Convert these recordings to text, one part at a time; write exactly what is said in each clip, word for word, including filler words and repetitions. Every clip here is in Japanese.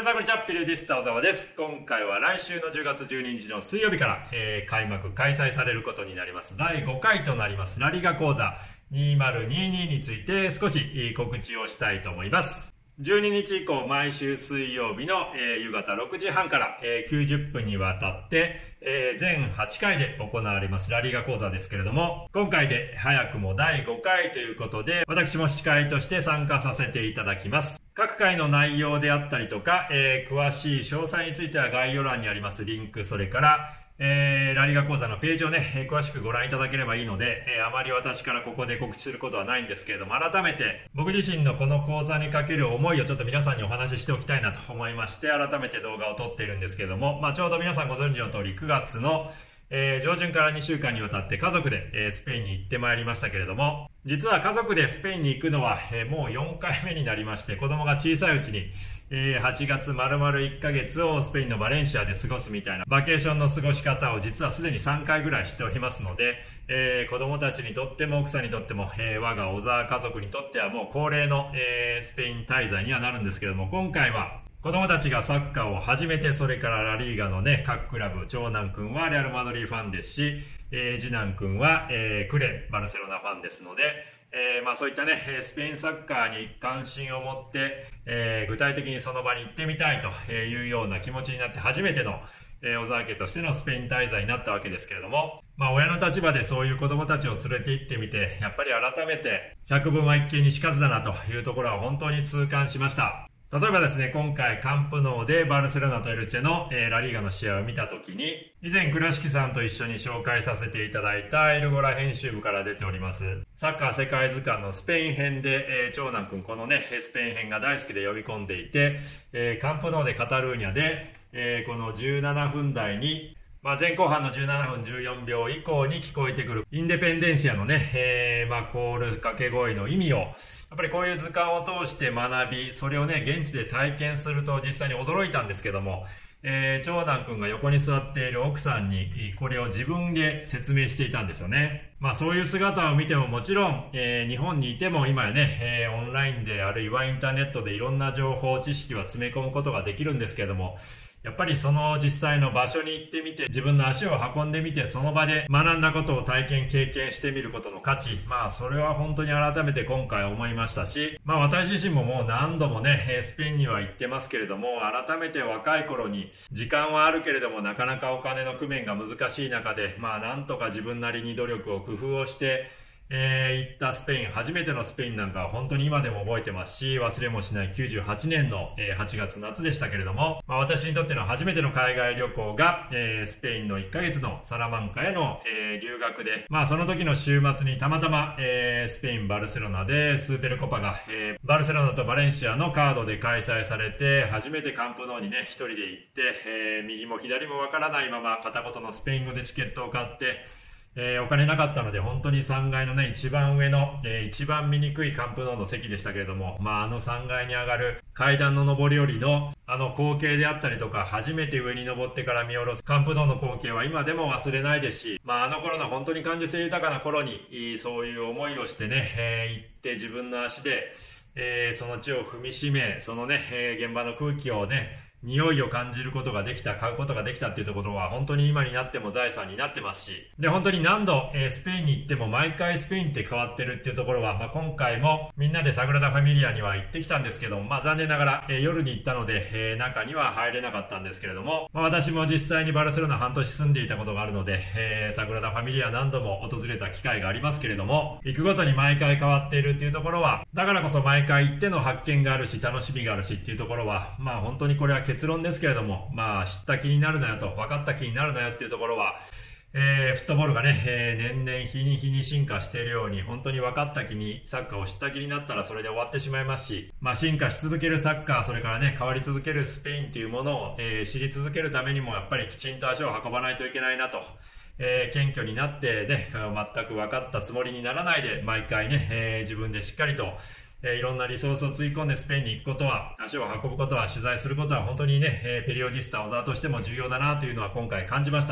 皆さんこんにちは、ペリオディスタ小沢です。今回は来週のじゅうがつじゅうににちの水曜日から、えー、開幕開催されることになりますだいごかいとなりますラリガ講座にせんにじゅうにについて少し告知をしたいと思います。じゅうににち以降、毎週水曜日の、えー、夕方ろくじはんから、えー、きゅうじゅっぷんにわたって、えー、全はちかいで行われますラリガ講座ですけれども、今回で早くもだいごかいということで、私も司会として参加させていただきます。各回の内容であったりとか、えー、詳しい詳細については概要欄にありますリンク、それからえー、ラリガ講座のページをね、えー、詳しくご覧いただければいいので、えー、あまり私からここで告知することはないんですけれども、改めて僕自身のこの講座にかける思いをちょっと皆さんにお話ししておきたいなと思いまして、改めて動画を撮っているんですけれども、まあ、ちょうど皆さんご存知の通りくがつのえー、上旬からにしゅうかんにわたって家族で、えー、スペインに行ってまいりましたけれども、実は家族でスペインに行くのは、えー、もうよんかいめになりまして、子供が小さいうちに、えー、はちがつ丸々いっかげつをスペインのバレンシアで過ごすみたいなバケーションの過ごし方を実はすでにさんかいぐらいしておりますので、えー、子供たちにとっても奥さんにとっても、えー、我が小沢家族にとってはもう恒例の、えー、スペイン滞在にはなるんですけれども、今回は子供たちがサッカーを始めて、それからラリーガのね、各クラブ、長男くんはレアルマドリーファンですし、えー、次男くんは、えー、クレン、バルセロナファンですので、えー、まあそういったね、スペインサッカーに関心を持って、えー、具体的にその場に行ってみたいというような気持ちになって初めての、えー、小沢家としてのスペイン滞在になったわけですけれども、まあ親の立場でそういう子供たちを連れて行ってみて、やっぱり改めて百聞は一見にしかずだなというところは本当に痛感しました。例えばですね、今回カンプノーでバルセロナとエルチェの、えー、ラリーガの試合を見たときに、以前倉敷さんと一緒に紹介させていただいたエルゴラ編集部から出ておりますサッカー世界図鑑のスペイン編で、えー、長男くんこのねスペイン編が大好きで呼び込んでいて、えー、カンプノーでカタルーニャで、えー、このじゅうななふん台にまあ、前後半のじゅうななふんじゅうよんびょう以降に聞こえてくるインデペンデンシアのね、えー、まあコール掛け声の意味をやっぱりこういう図鑑を通して学び、それをね現地で体験すると実際に驚いたんですけども、えー、長男くんが横に座っている奥さんにこれを自分で説明していたんですよね。まあそういう姿を見てももちろん、えー、日本にいても今やね、えー、オンラインであるいはインターネットでいろんな情報知識は詰め込むことができるんですけども、やっぱりその実際の場所に行ってみて自分の足を運んでみてその場で学んだことを体験経験してみることの価値、まあそれは本当に改めて今回思いましたし、まあ私自身ももう何度もねスペインには行ってますけれども、改めて若い頃に時間はあるけれどもなかなかお金の工面が難しい中で、まあなんとか自分なりに努力を工夫をしてえー、行ったスペイン、初めてのスペインなんかは本当に今でも覚えてますし、忘れもしないきゅうじゅうはちねんの、えー、はちがつ夏でしたけれども、まあ、私にとっての初めての海外旅行が、えー、スペインのいっかげつのサラマンカへの、えー、留学で、まあその時の週末にたまたま、えー、スペイン・バルセロナでスーペルコパが、えー、バルセロナとバレンシアのカードで開催されて、初めてカンプノーにね一人で行って、えー、右も左もわからないまま片言のスペイン語でチケットを買ってえー、お金なかったので本当にさんがいのね一番上の、えー、一番見にくいカンプノーの席でしたけれども、まああのさんがいに上がる階段の上り下りのあの光景であったりとか、初めて上に登ってから見下ろすカンプノーの光景は今でも忘れないですし、まああの頃の本当に感受性豊かな頃にそういう思いをしてね、えー、行って自分の足で、えー、その地を踏みしめ、そのね、えー、現場の空気をね匂いを感じることができた、買うことができたっていうところは本当に今になっても財産になってますし、で本当に何度、えー、スペインに行っても毎回スペインって変わってるっていうところは、まあ、今回もみんなでサグラダ・ファミリアには行ってきたんですけども、まあ残念ながら、えー、夜に行ったので、えー、中には入れなかったんですけれども、まあ、私も実際にバルセロナ半年住んでいたことがあるので、えー、サグラダ・ファミリア何度も訪れた機会がありますけれども、行くごとに毎回変わっているっていうところは、だからこそ毎回行っての発見があるし楽しみがあるしっていうところは、まあ本当にこれは結論ですけれども、まあ知った気になるなよと、分かった気になるなよっていうところは、えー、フットボールがね、えー、年々日に日に進化しているように、本当に分かった気にサッカーを知った気になったらそれで終わってしまいますし、まあ進化し続けるサッカー、それからね変わり続けるスペインっていうものを、えー、知り続けるためにもやっぱりきちんと足を運ばないといけないなと、えー、謙虚になってね全く分かったつもりにならないで毎回ね、えー、自分でしっかりとえー、いろんなリソースをつぎ込んでスペインに行くことは、足を運ぶことは、取材することは本当にね、えー、ペリオディスタ小沢としても重要だなというのは今回感じましたので、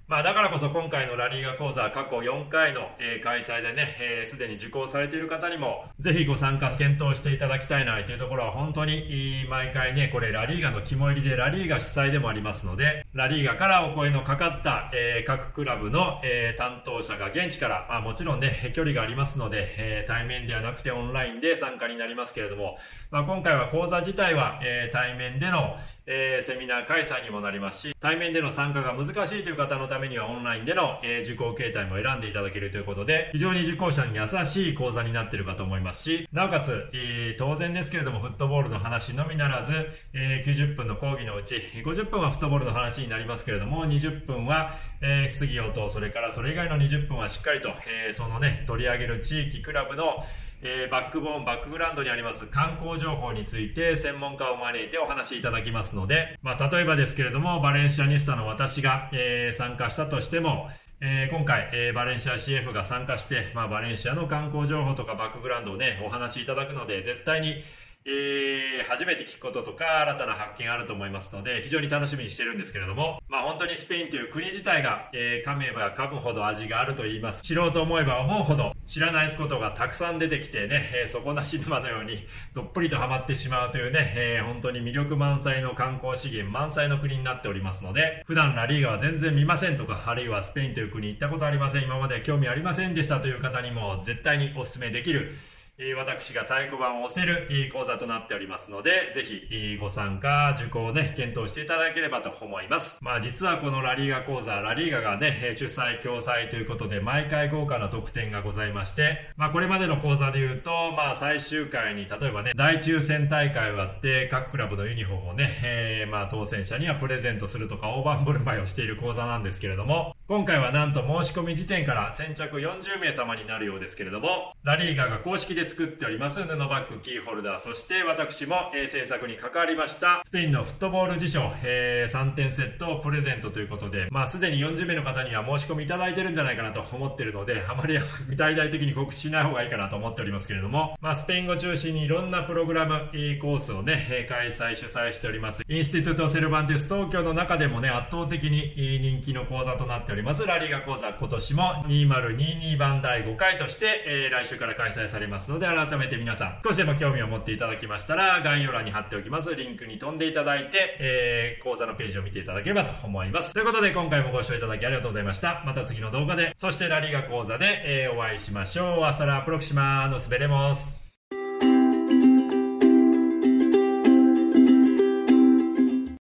まあだからこそ今回のラリーガ講座過去よんかいの、えー、開催でね、えー、すでに受講されている方にもぜひご参加検討していただきたいなというところは本当に毎回ね、これラリーガの肝入りでラリーガ主催でもありますので、ラリーガからお声のかかった、えー、各クラブの、えー、担当者が現地から、まあ、もちろんね、距離がありますので、えー、対面ではなくてオンラインで参加になりますけれども、まあ、今回は講座自体は、えー、対面での、えー、セミナー開催にもなりますし、対面での参加が難しいという方のためにはオンラインでの、えー、受講形態も選んでいただけるということで、非常に受講者に優しい講座になっているかと思いますし、なおかつ、えー、当然ですけれどもフットボールの話のみならず、えー、きゅうじゅっぷんの講義のうちごじゅっぷんはフットボールの話になりますけれども、にじゅっぷんは、えー、質疑応答、それからそれ以外のにじゅっぷんはしっかりと、えー、そのね取り上げる地域クラブのえー、バックボーン、バックグラウンドにあります観光情報について専門家を招いてお話しいただきますので、まあ、例えばですけれども、バレンシアニスタの私が、えー、参加したとしても、えー、今回、えー、バレンシア シーエフ が参加して、まあ、バレンシアの観光情報とかバックグラウンドをね、お話しいただくので、絶対にえー、初めて聞くこととか新たな発見あると思いますので、非常に楽しみにしてるんですけれども、まあ本当にスペインという国自体が、えー、噛めば噛むほど味があると言います。知ろうと思えば思うほど知らないことがたくさん出てきてね、えー、底なし沼のようにどっぷりとハマってしまうというね、えー、本当に魅力満載の観光資源満載の国になっておりますので、普段ラリーガは全然見ませんとか、あるいはスペインという国行ったことありません、今まで興味ありませんでしたという方にも絶対にお勧めできる、私が太鼓判を押せる講座となっておりますので、ぜひご参加、受講をね、検討していただければと思います。まあ実はこのラリーガ講座、ラリーガがね、主催共催ということで、毎回豪華な特典がございまして、まあこれまでの講座で言うと、まあ最終回に例えばね、大抽選大会をやって、各クラブのユニフォームをね、えー、まあ当選者にはプレゼントするとか大盤振る舞いをしている講座なんですけれども、今回はなんと申し込み時点から先着よんじゅうめい様になるようですけれども、ラリーガが公式で作っております布バッグ、キーホルダー、そして私も、えー、制作に関わりましたスペインのフットボール辞書、えー、さんてんセットをプレゼントということで、まあすでによんじゅうめいの方には申し込みいただいてるんじゃないかなと思ってるので、あまり大々的に告知しない方がいいかなと思っておりますけれども、まあスペイン語中心にいろんなプログラム、コースをね、開催主催しておりますインスティトゥート・セルバンテス東京の中でもね、圧倒的に人気の講座となっておりますラリーガ講座、今年もにせんにじゅうにばんだいごかいとして、えー、来週から開催されますので、改めて皆さん少しでも興味を持っていただきましたら、概要欄に貼っておきますリンクに飛んでいただいて、えー、講座のページを見ていただければと思います。ということで今回もご視聴いただきありがとうございました。また次の動画で、そしてラリーガ講座で、えー、お会いしましょう。アスタラプロキシマ、ノスベレモス。